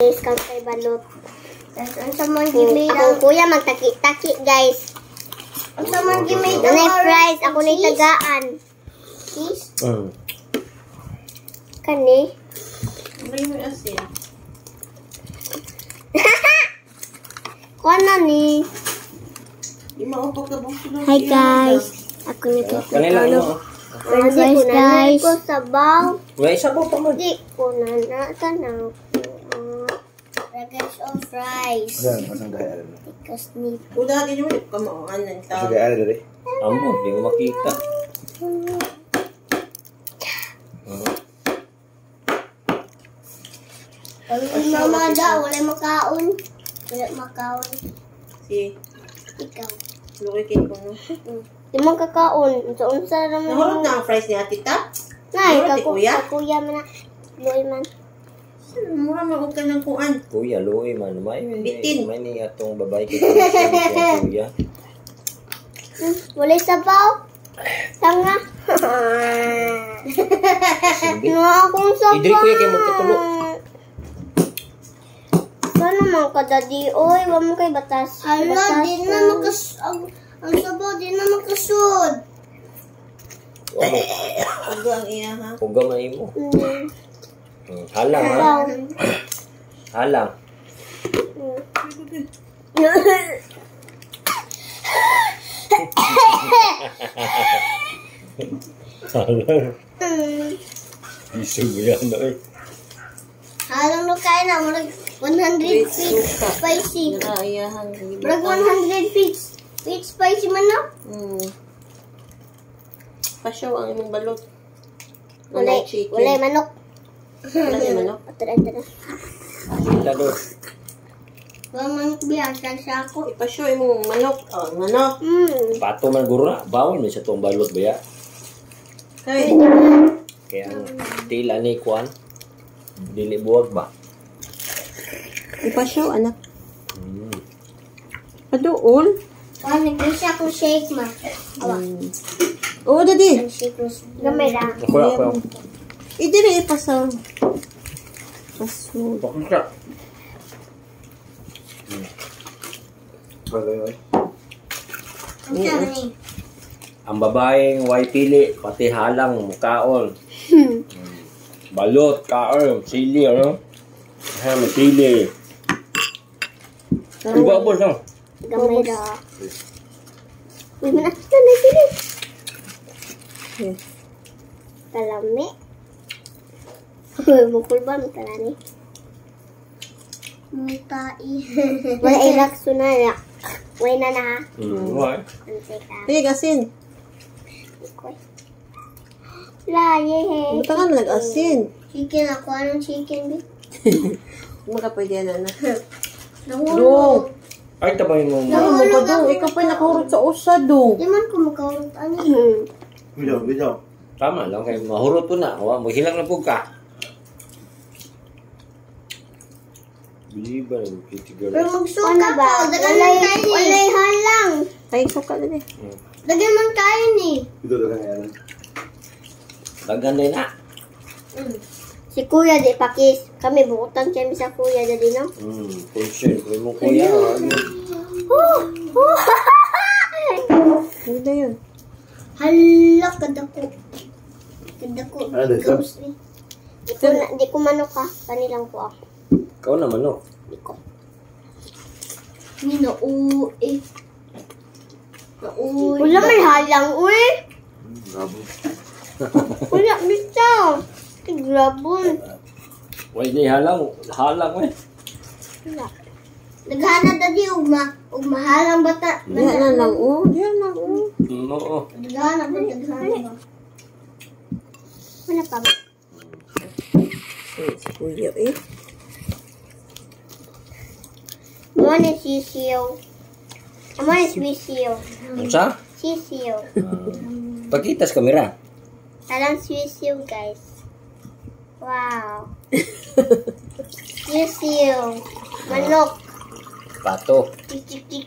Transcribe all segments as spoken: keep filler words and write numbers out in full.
Guys, kang kay balot. Tapos, ang sa mga gimay ang kuya magtaki-taki, guys. Ang sa mga gimay ang orange fries. Ako na tagaan. Cheese? Mm. Kani? May may asin. Kuha na ni. Di maupag ka bang sunod. Hi, guys. Ako na Kanila mo. French fries, guys. Ko sabaw. May sabaw pa man. Di ko na natanaw ko. Ragaz of fries. Ayan, masang gaya rin. Because ni Kung dati nyo, kamaan ng Masang tao. gaya rin. Amo, di mo makita. Ang mama daw, wala makaon. Wala makaon. Si, Ikaw. lukikin ko, no? Di mo kakaon. Unsa unsa ra man. Nahulog na ang fries ni Ate Ta? Nay, Nahulog ni kako Kuya? sa kuya man na. Loy man. Mura mo ka ng kuan. Kuya, luoy man. May, may, Bitin. may ni atong babae kita. Kuya. Hmm, wala sabaw. Tanga. Sige. No akong sabaw. Idri kuya kay magkatulo. Ano man ka daddy? Oy, wa mo kay batas. Ala, di na makas... Ang, ang sabaw, di na makasud. Ano? Ugo ang iya, ha? Kuga man imo. Hmm. Hmm, Halang ha. Sabaw. Halang. Halang. Isig mo yan na eh. Halang no kaya na, murag one hundred feet spicy. Naraiyahan. Murag one hundred feet, feet spicy man na. Hmm. Pasyaw ang imong balot. Wala, Wala chicken. wala manok. Wala yung manok. Tara, tara. Sila do. Wala man biya, siya ako. Ipasyaw imong manok. Oh, manok. Hmm. Pato man guro na. Bawal man siya itong balot ba ya? Hey. Kaya ang tila ni Kwan. Dili buwag ba? Ipasyaw, anak. Hmm. Padool. Ah, nag-isa ko shake ma. Awa, Hmm. Oo, dadi. ang shake ko. Gamay na. Ako ako ako. Idiri ipasaw. Paso. Bakit ka? Bagay, ay. Ang sabi ni. Ang babaeng way pili, pati halang, mukaon. Hmm. Balot, kaon, sili, ano? Ha, may sili. Iba po siya. Gamay na. Uy, manakit na na sila. Okay. Kalami. Uy, bukol ba? Matalani. Mutai. Wala ilakso na. Uy na na ha. Hmm, why? Antay ka. Tigig asin. Ikoy. La, yehe. Buta ka nag-asin. Chicken ako, anong chicken bi? Maka pwede na na. Nahulog. Ay, tabay mo. Ano mo pa dong? Ikaw pa nakahurot sa usa dong. Di man ko makahulog. Ano? Hmm. Bitaw, bitaw. Tama lang, kay mahurot po na. Wa, maghilang na po ka. Biliba na, kitigar. Pero magsuka Ano ba? ko, dagan Walay, man kayo ni. walay halang. Ay, suka na eh. Dagan man kayo ni. Ito dagang gaya rin. Dagan din na. Si kuya di pakis. Kami bukutan kami sa kuya dali no. Hmm, concern. Kaya mo kuya. ano? Ano na yun? Hala, kadako. Kadako. Ano dito? Ghost ni. Di ko, na, di ko manok ha. Kanilang ko ako. Ikaw naman, no? Di ko. Ni nauwi. Nauwi. Wala may halang uy. Bravo. Wala bitaw. Tigrabon. Wala di halang. Halang, eh. Wala. Naghana dadi ugma. Ugmahalang bata. Diyan na lang, oh. Diyan na, oh. Hmm, oo. Naghana ba? Naghana ba? Wala pa ba? Eh, si kuya, eh. Mo ni sisiyo. Amo ni sisiyo. Ano sa? Sisiyo. Pakita sa kamera. Talang sisiyo guys. Wow. Sisiyo. Manok. Pato. Tik tik tik.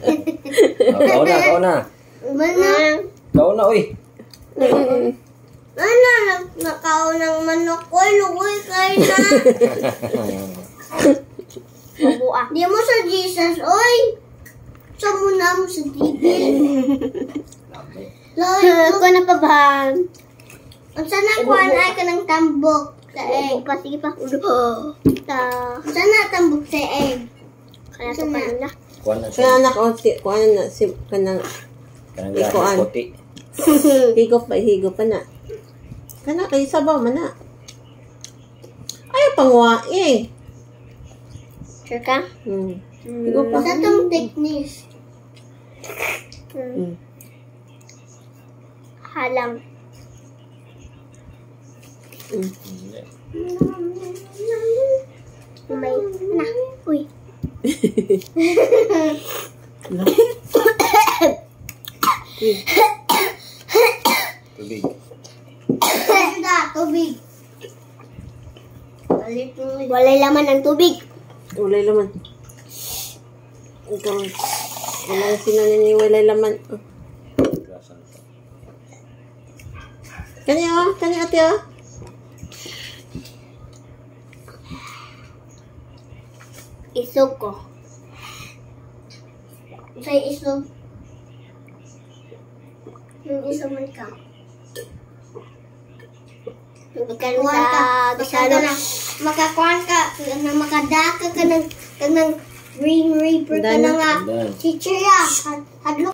Oh, kau na, kau na. Manok. Kau na, uy. Ano, nak- nakaw ng manok ko, lugoy kayo na. Bubuah. Di mo sa Jesus, oy. Sa mo na mo sa tigil. Lami. Loy, Ko na pa ba? ang sana kuhan ay ka ng tambok sa egg. Pa, sige pa. Ulo. Ta. Ang sana tambok sa egg. Kaya to pa na. Kuha na Kaya siya. anak, o, si, kuha na, si, kanang, Kanang Ikuan. gahit puti. higop pa, higop pa na. Kana, kayo sabaw man na. Ayaw pangwa, eh. Sure ka? Hmm. Higop pa. Sa tong thickness. Hmm. Halang. Hmm. Hindi. May na. Uy. Ala. Uy. Tubig. Ganda, tubig. Palit mo. Walay laman ang tubig. Walay laman. Ikaw, walang sinanin yung walay laman. Oh. Gasan siya. Kani, oh. Kani, ate, oh. Isog ko. Sa isog. Yung isog man ka. Magkaroon Kuhan ka. sa Basta ka na. Bisano. Makakuhan ka. Na makadaka ka ng, ka ng Green Reaper ka Dana. na nga. Dana. Teacher ya. Hadlo